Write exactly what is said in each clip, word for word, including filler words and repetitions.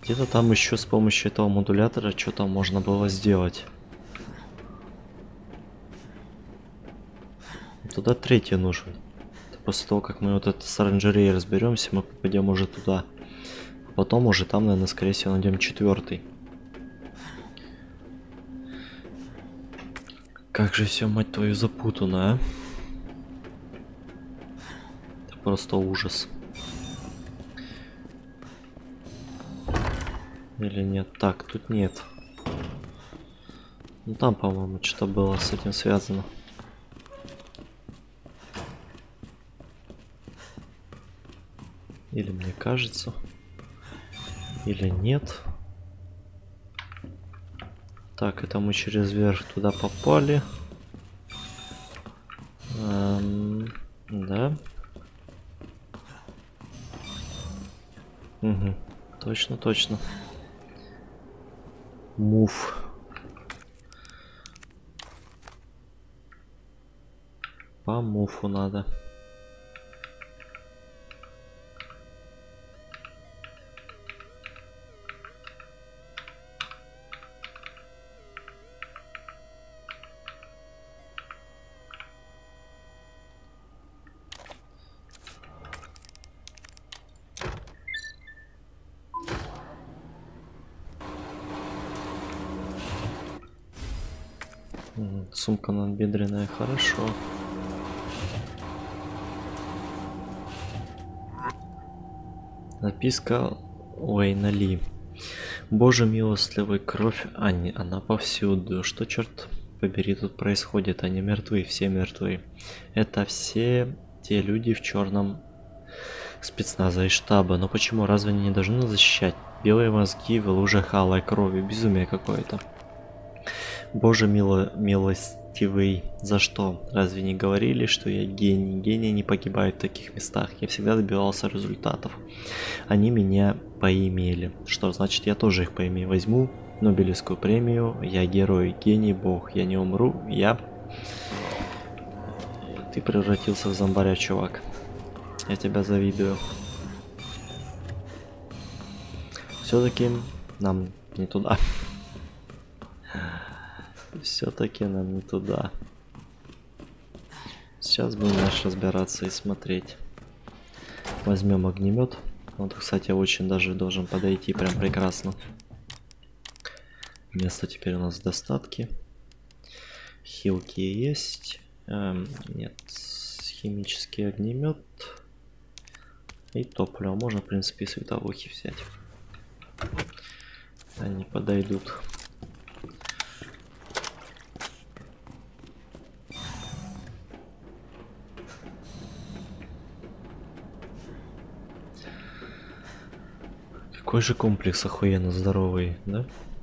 Где-то там еще с помощью этого модулятора что-то можно было сделать. Туда третий нужен. После того, как мы вот это с оранжереей разберемся, мы попадем уже туда. А потом уже там, наверное, скорее всего, найдем четвертый. Как же все, мать твою, запутано, а? Это просто ужас. Или нет? Так, тут нет. Ну там, по-моему, что-то было с этим связано. Или мне кажется. Или нет. Так, это мы через верх туда попали. Эм, да. Угу. Точно, точно. Мув. По муфу надо. Сумка надбедренная, хорошо. Записка Уэйна Ли. Боже милостливый, кровь Анни, она повсюду. Что, черт побери, тут происходит? Они мертвы, все мертвы. Это все те люди в черном спецназа и штаба. Но почему? Разве они не должны нас защищать? Белые мозги в лужах алой крови. Безумие какое-то. Боже мило, милостивый, за что? Разве не говорили, что я гений? Гении не погибают в таких местах. Я всегда добивался результатов. Они меня поимели. Что значит, я тоже их поимею? Возьму Нобелевскую премию. Я герой, гений, бог. Я не умру. Я... Ты превратился в зомбаря, чувак. Я тебя завидую. Все-таки нам не туда. Все-таки нам не туда. Сейчас будем наш разбираться и смотреть. Возьмем огнемет. Вот, кстати, очень даже должен подойти прям прекрасно. Место теперь у нас в достатке. Хилки есть. Эм, нет. Химический огнемет. И топливо. Можно, в принципе, и световухи взять. Они подойдут. Какой же комплекс охуенно здоровый, да?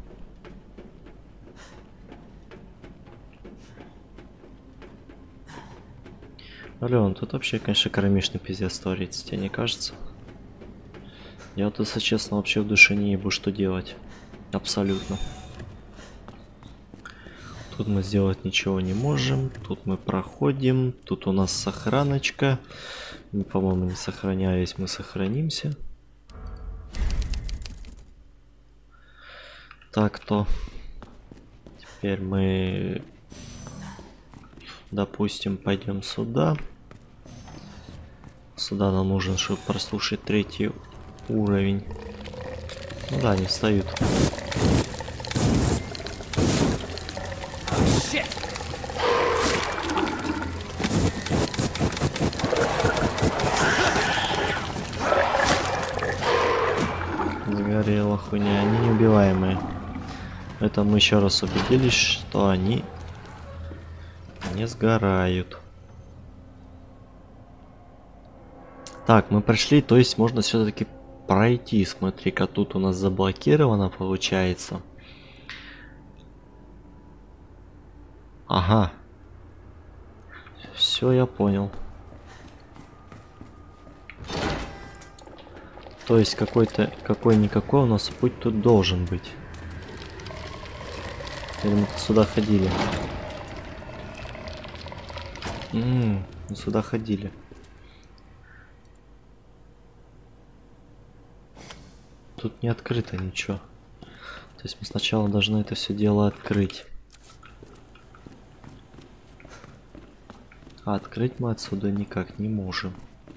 Ален, тут вообще, конечно, кромешный пиздец творится, тебе не кажется? Я вот, если честно, вообще в душе не ебу, что делать. Абсолютно. Тут мы сделать ничего не можем. Тут мы проходим. Тут у нас сохраночка. Мы, по-моему, не сохраняясь, мы сохранимся. Так-то. Теперь мы, допустим, пойдем сюда. Сюда нам нужен, чтобы прослушать третий уровень. Ну да, они встают. Сгорела хуйня, они неубиваемые. Это мы еще раз убедились, что они не сгорают. Так, мы прошли, то есть можно все-таки пройти. Смотри-ка, тут у нас заблокировано получается. Ага. Все, я понял. То есть какой-то, какой-никакой у нас путь тут должен быть. Или мы сюда ходили? Ммм, мы сюда ходили. тут не открыто ничего. То есть мы сначала должны это все дело открыть. А открыть мы отсюда никак не можем.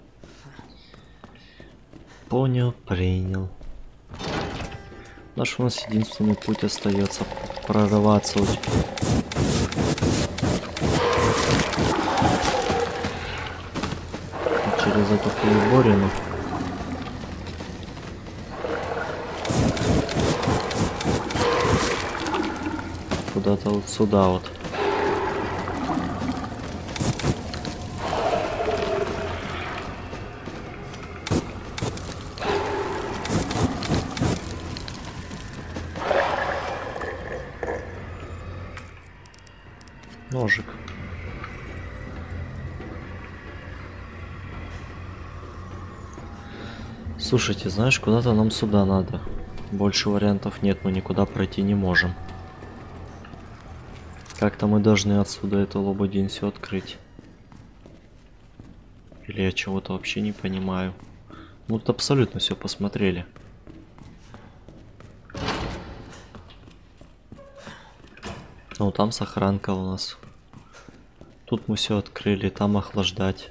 Понял, принял. Наш у нас единственный путь остается прорываться вот через эту переборину. Куда-то вот сюда вот. Ножик. Слушайте, знаешь, куда-то нам сюда надо. Больше вариантов нет, мы никуда пройти не можем. Как-то мы должны отсюда эту лободень все открыть. Или я чего-то вообще не понимаю. Мы тут абсолютно все посмотрели. Ну, там сохранка у нас. Тут мы все открыли, там охлаждать.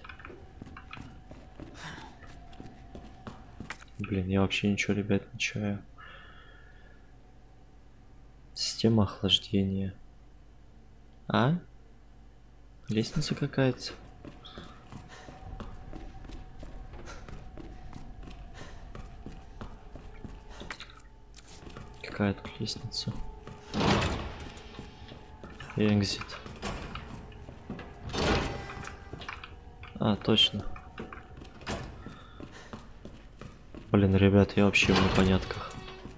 Блин, я вообще ничего, ребят, не чаю. Система охлаждения. А? Лестница какая-то. Какая тут лестница? Экзит. А, точно. Блин, ребят, я вообще в непонятках.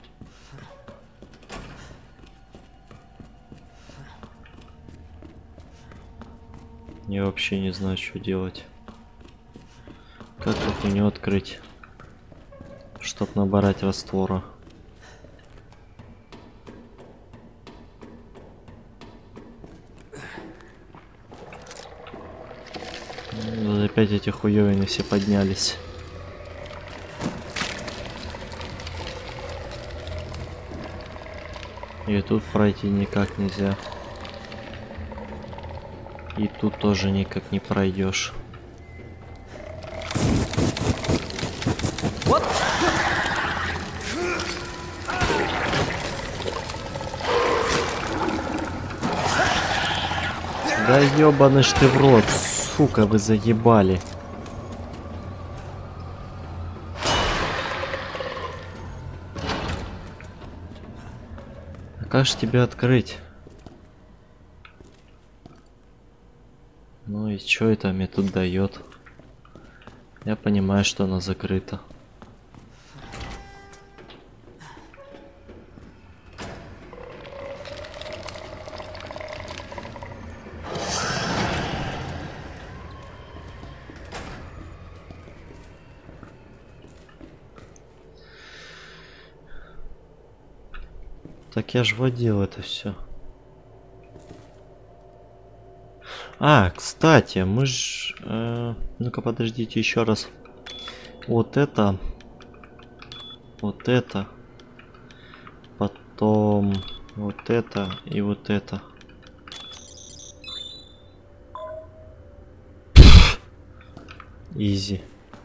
Я вообще не знаю, что делать. Как эту хуйню открыть, чтоб набрать раствора? Опять эти хуёвины все поднялись. И тут пройти никак нельзя. И тут тоже никак не пройдешь. Да ёбаный ж ты в рот, сука, вы заебали. А как же тебя открыть? Ну и что это мне тут дает? Я понимаю, что она закрыта. Так я ж водил это все. А, кстати, мы ж... Э, ну-ка, подождите еще раз. Вот это. Вот это. Потом вот это и вот это. Изи.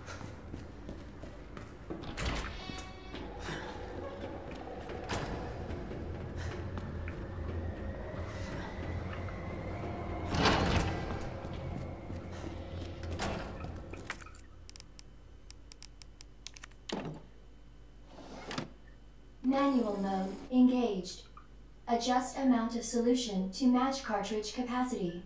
Manual mode engaged. Adjust amount of solution to match cartridge capacity.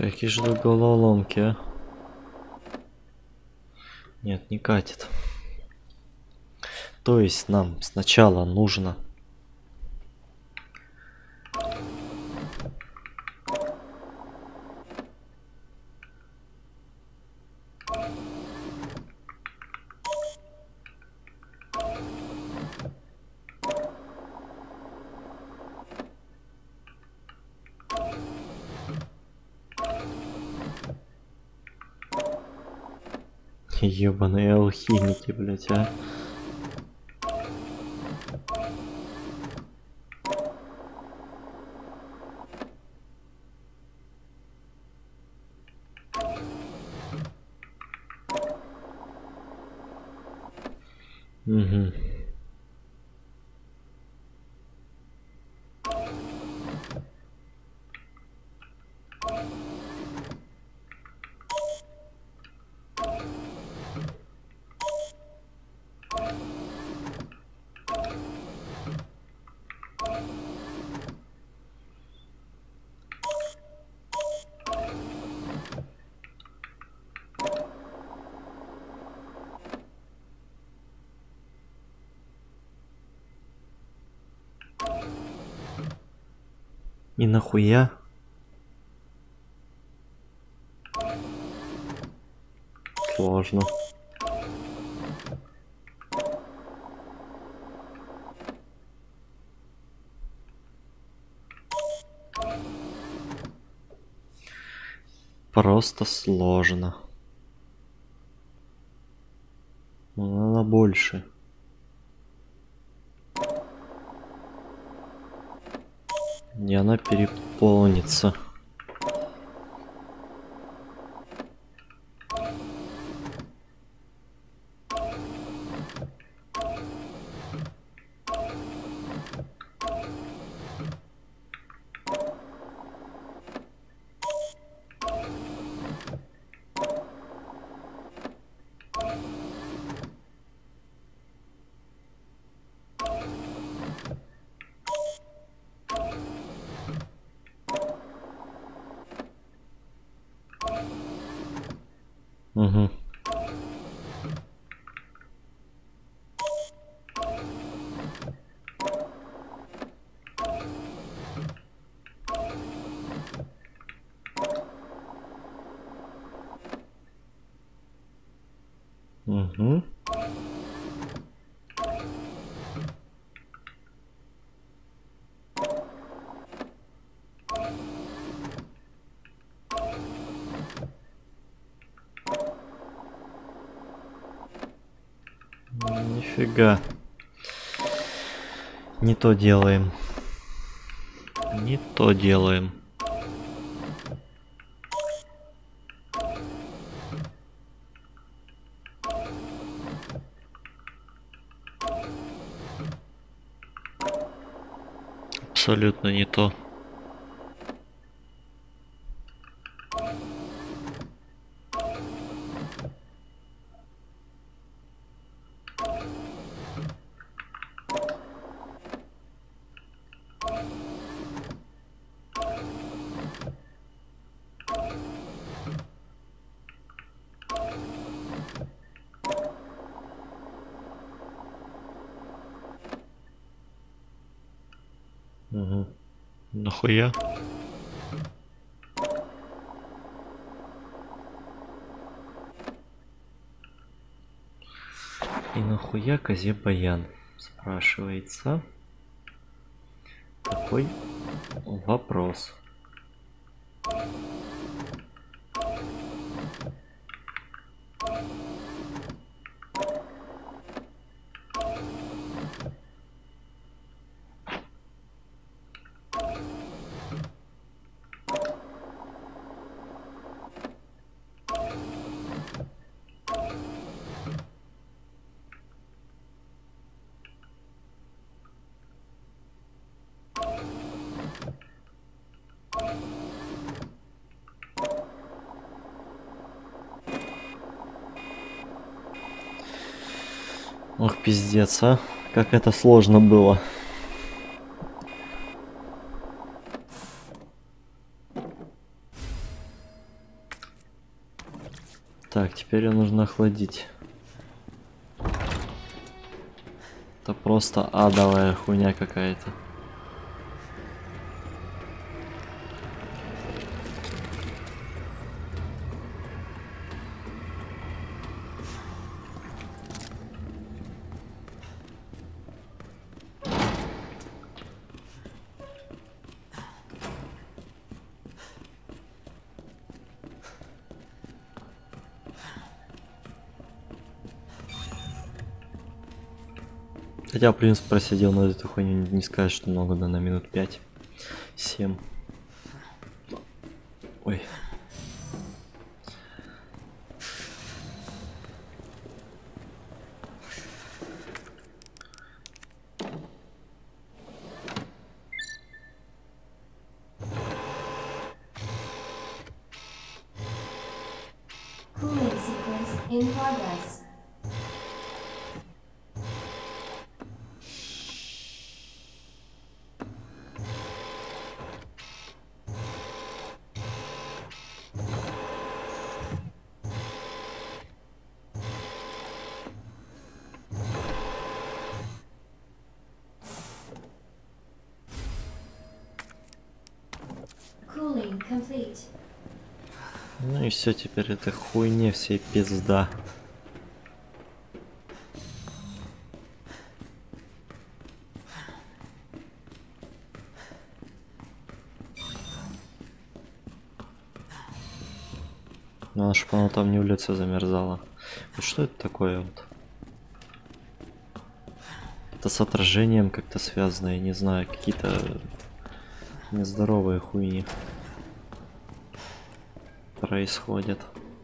Какие же тут головоломки, а? Нет, не катит. То есть нам сначала нужно ёбаные алхимики, блять, а. Угу. И нахуя? Сложно. Просто сложно. Ну, надо больше. И она переполнится. Угу. Угу. Нифига. Не то делаем. Не то делаем. Абсолютно не то. Угу. Нахуя? И нахуя козе баян? Спрашивается. Такой вопрос. Ох, пиздец, а? Как это сложно было. теперь ее нужно охладить. Это просто адовая хуйня какая-то. Хотя, в принципе, просидел на эту хуйню, не сказать, что много, да, на минут пять семь. Ой. Cooling sequence in progress. Cooling complete. Ну и все, теперь это хуйне всей пизда. Надо, чтобы оно там не в лице замерзало. Вот что это такое вот? Это с отражением как-то связано, я не знаю, какие-то нездоровые хуйни происходят.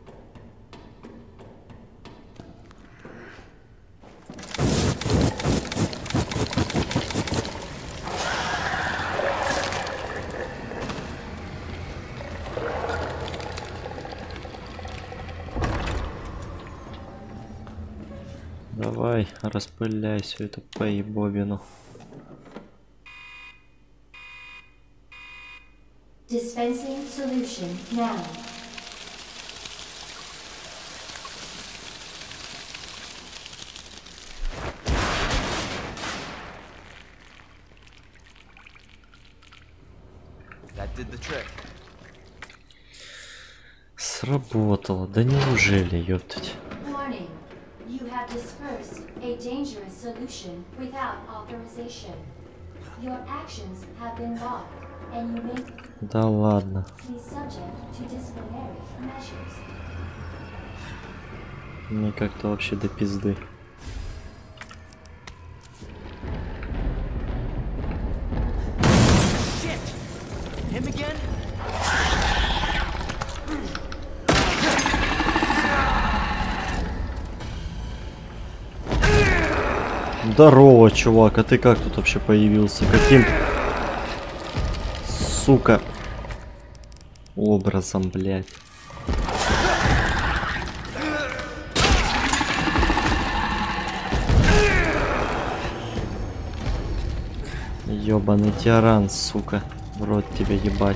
Давай, распыляй всю эту поебовину. Dispensing solution now. That did the trick. Сработало, да неужели, ёптать? Warning. You have dispersed a dangerous solution without authorization. Your actions have been logged, and you may Да ладно. be subject to disciplinary measures. Мне как-то вообще до пизды. Shit! Him again? Здорово, чувак, а ты как тут вообще появился? Каким, сука, образом, блядь? Ёбаный тиран, сука, в рот тебе ебать.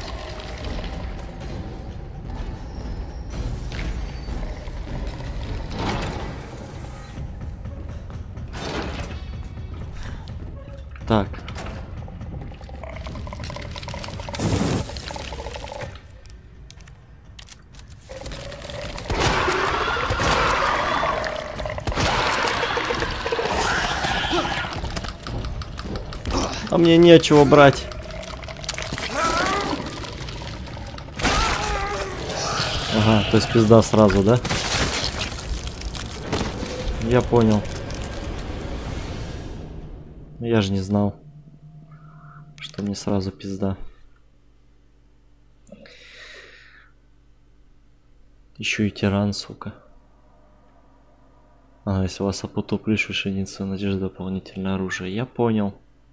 Так. А мне нечего брать. Ага, то есть пизда сразу, да? Я понял. Я же не знал, что мне сразу пизда. Еще и тиран, сука. А, если вас опутал лишь вышеница, надежда дополнительное оружие. Я понял.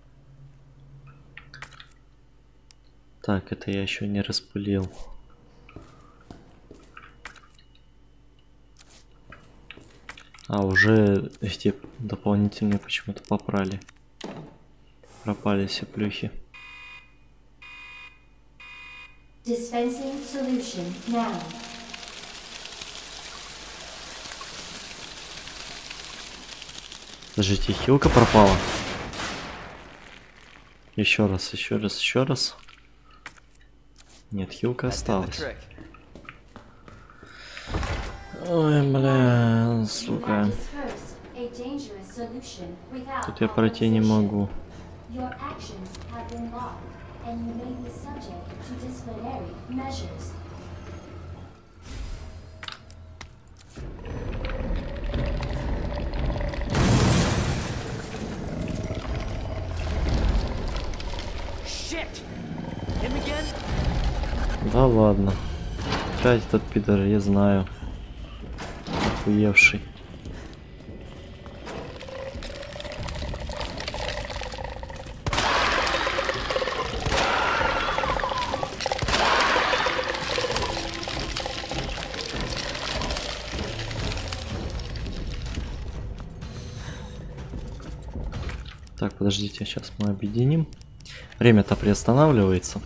Так, это я еще не распылил. А, уже эти дополнительные почему-то попрали. Пропали все плюхи. Dispensing solution now. Подождите, хилка пропала. Еще раз, еще раз, еще раз. Нет, хилка осталась. Ой, бля, сука. Тут я пройти не могу. Да ладно. Опять этот пидор, я знаю. Охуевший. Так, подождите, сейчас мы объединим. Время-то приостанавливается.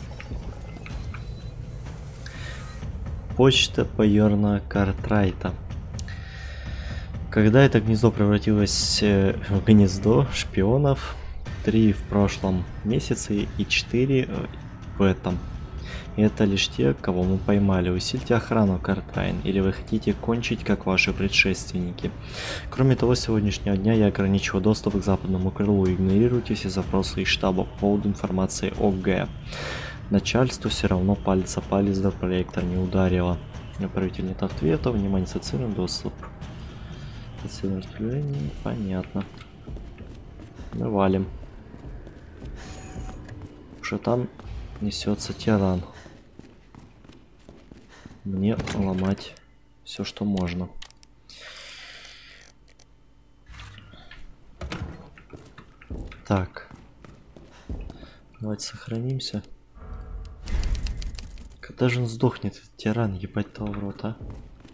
Почта Йорна Картрайта. Когда это гнездо превратилось в гнездо шпионов, три в прошлом месяце и четыре в этом. И это лишь те, кого мы поймали. Усильте охрану, Картрайн, или вы хотите кончить, как ваши предшественники. Кроме того, с сегодняшнего дня я ограничиваю доступ к западному крылу. Игнорируйте все запросы из штаба по поводу информации о Г. Начальству все равно палец о палец до проектор не ударило. Направитель нет ответа. Внимание, ассоциированный доступ. Ассоциированное распределение. Понятно. Мы валим. Что там несется тиран. Мне ломать все, что можно. Так. Давайте сохранимся. Когда же он сдохнет, этот тиран, ебать того в рот, а?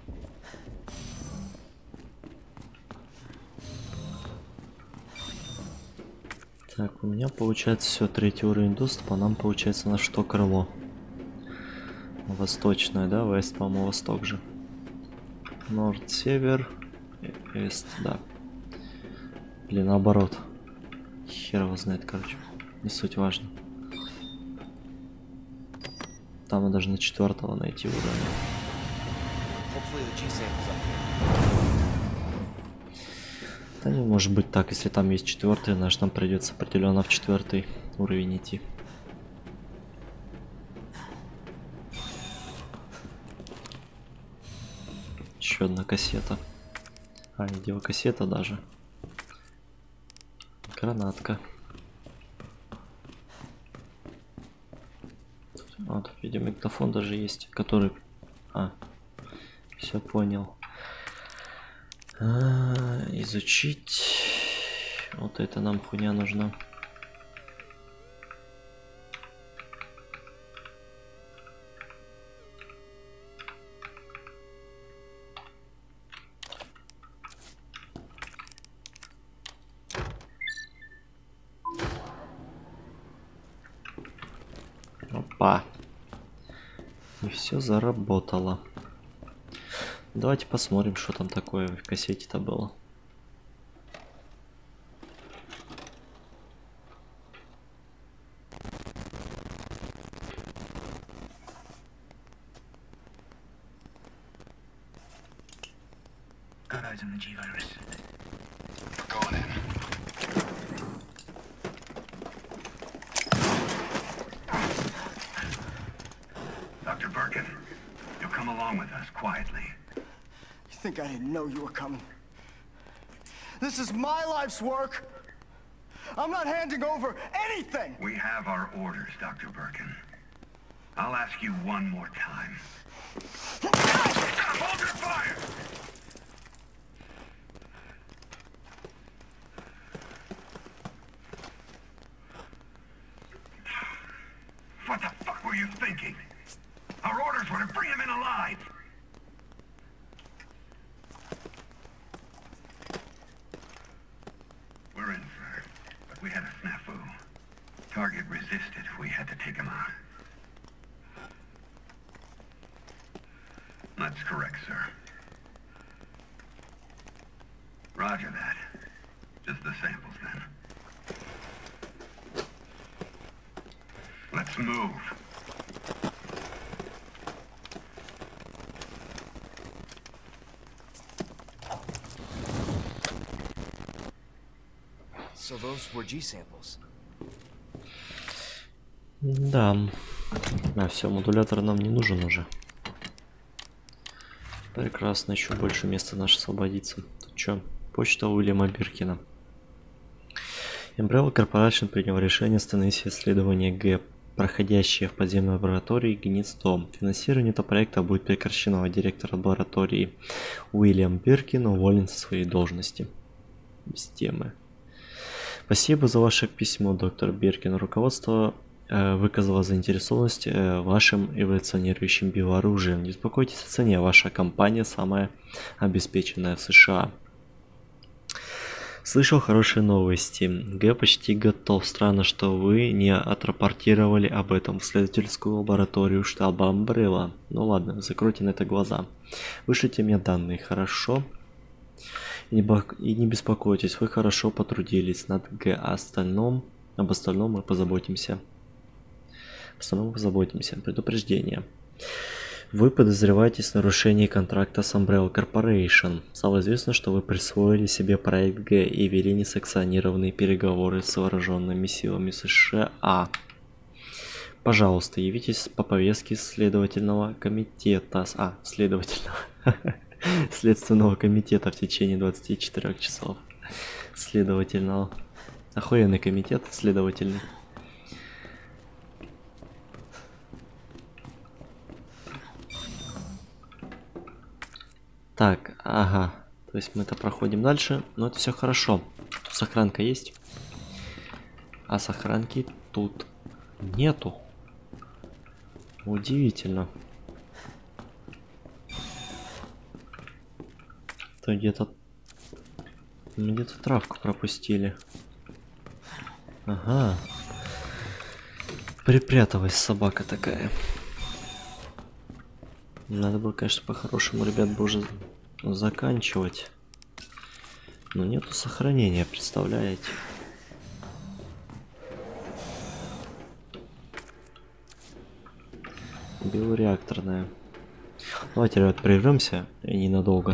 Так, у меня получается все, третий уровень доступа, нам получается на что крыло? Восточное, да? Вест, по-моему, восток же. Норд, север, вест, да. Или наоборот. Хер его знает, короче. Не суть важно. Там мы должны четвертого найти уровня. Да не может быть так, если там есть четвертый, значит нам придется определенно в четвертый уровень идти. Еще одна кассета. А, видеокассета даже. Гранатка. Вот, видеомагнитофон даже есть, который... А, все понял. А, изучить. Вот это нам хуйня нужна. Опа. И все заработало. Давайте посмотрим, что там такое в кассете-то было. Got eyes on the G-Virus. Going in. Doctor Birkin, you'll come along with us quietly. You think I didn't know you were coming? This is my life's work. I'm not handing over anything. We have our orders, Doctor Birkin. I'll ask you one more time. Hold your fire! What the fuck were you thinking? Our orders were to bring him in alive. We're in, sir. But we had a snafu. Target resisted. We had to take him out. That's correct, sir. Roger that. move. So those were G samples. Да. А, все, модулятор нам не нужен уже. Прекрасно, еще больше места наше освободится. Тут что? Почта Уильяма Биркина. Umbrella Corporation принял решение остановить исследование Г, проходящее в подземной лаборатории Гнездо. Финансирование этого проекта будет прекращено, а директор лаборатории Уильям Биркин уволен со своей должности. Без темы. Спасибо за ваше письмо, доктор Биркин. Руководство э, выказало заинтересованность э, вашим эволюционирующим биооружием. Не беспокойтесь о цене, ваша компания самая обеспеченная в США. Слышал хорошие новости. Г почти готов. Странно, что вы не отрапортировали об этом в исследовательскую лабораторию штаба Umbrella. Ну ладно, закройте на это глаза. Вышлите мне данные, хорошо? И не, бо... и не беспокойтесь, вы хорошо потрудились над Г. А остальном, об остальном мы позаботимся. Об остальном мы позаботимся. Предупреждение. Вы подозреваетесь в нарушении контракта с Umbrella Corporation. Стало известно, что вы присвоили себе проект Г и вели несанкционированные переговоры с вооруженными силами США. Пожалуйста, явитесь по повестке следовательного комитета. А, следовательного. Следственного комитета в течение двадцати четырёх часов. Следовательного. Охуенный комитет, следовательный. Так, ага. То есть мы это проходим дальше, но это все хорошо. Тут сохранка есть. А сохранки тут нету. Удивительно. То где-то где-то травку пропустили. Ага. Припряталась собака такая. Надо было, конечно, по-хорошему, ребят, бы уже заканчивать. Но нету сохранения, представляете? Биореакторная. Давайте, ребят, прервемся и ненадолго.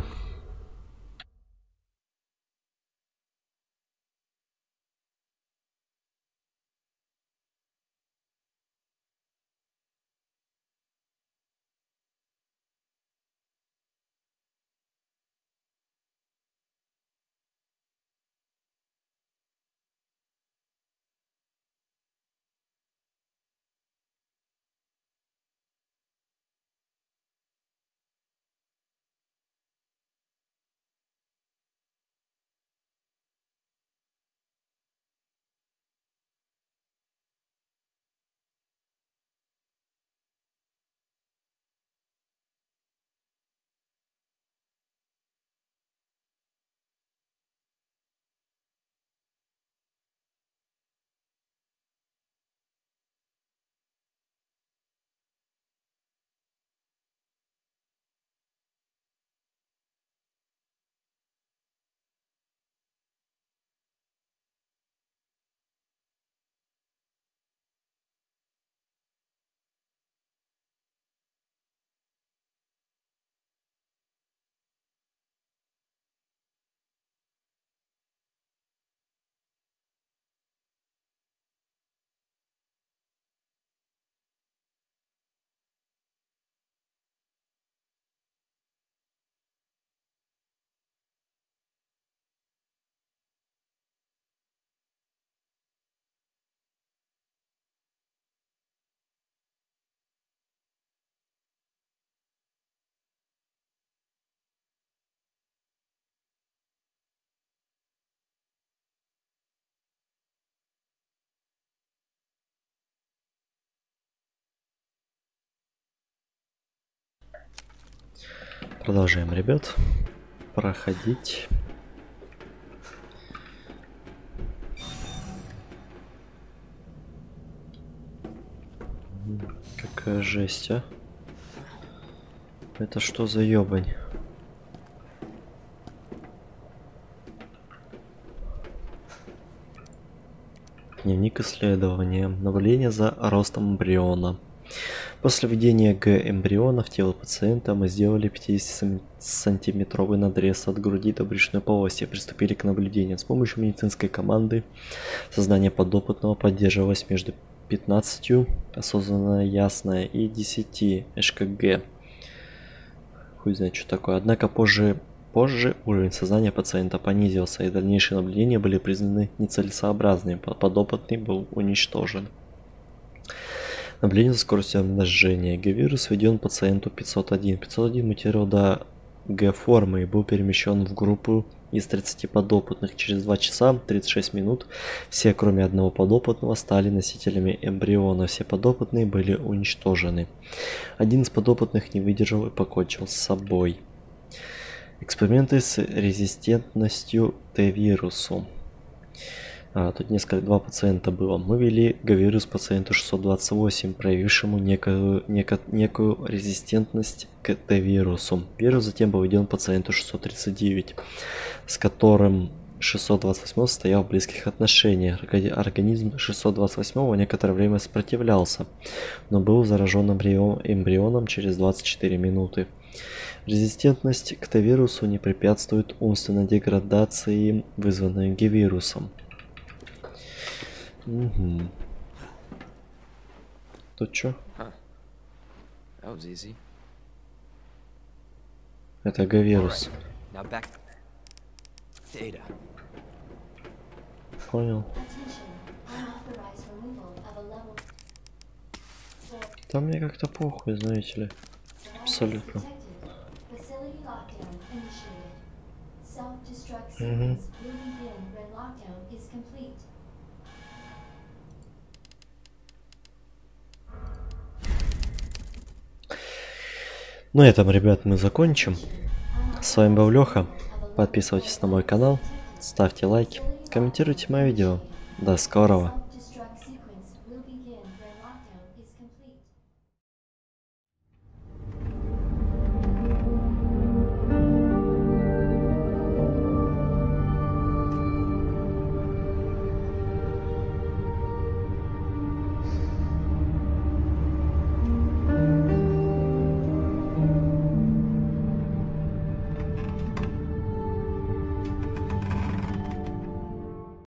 Продолжаем, ребят, проходить. Какая жесть, а? Это что за ёбань? Дневник исследования. Наблюдение за ростом эмбриона. После введения Г-эмбриона в тело пациента мы сделали пятидесятисантиметровый надрез от груди до брюшной полости и приступили к наблюдению. С помощью медицинской команды сознание подопытного поддерживалось между пятнадцатью осознанное ясное и десятью ЭШКГ. Хуй знает, что такое. Однако позже, позже уровень сознания пациента понизился, и дальнейшие наблюдения были признаны нецелесообразными. Подопытный был уничтожен. Наблюдение за скоростью умножения. Г-вирус введен пациенту пятьсот один. пятьсот один мутировал до Г-формы и был перемещен в группу из тридцати подопытных. Через два часа тридцать шесть минут все, кроме одного подопытного, стали носителями эмбриона. Все подопытные были уничтожены. Один из подопытных не выдержал и покончил с собой. Эксперименты с резистентностью Т-вирусу. А, тут несколько, два пациента было. Мы ввели Г-вирус пациенту шестьсот двадцать восемь, проявившему некую, неко, некую резистентность к Т-вирусу. Вирус затем был введен пациенту шестьсот тридцать девять, с которым шестьсот двадцать восемь стоял в близких отношениях. Организм шестьсот двадцать восемь некоторое время сопротивлялся, но был заражен эмбрионом через двадцать четыре минуты. Резистентность к Т-вирусу не препятствует умственной деградации, вызванной Г-вирусом. Угу. Тут чё? Это Г-вирус. Понял. Там мне как-то похуй, знаете ли. Абсолютно. Угу. На этом, ребят, мы закончим. С вами был Леха. Подписывайтесь на мой канал, ставьте лайки, комментируйте мои видео. До скорого.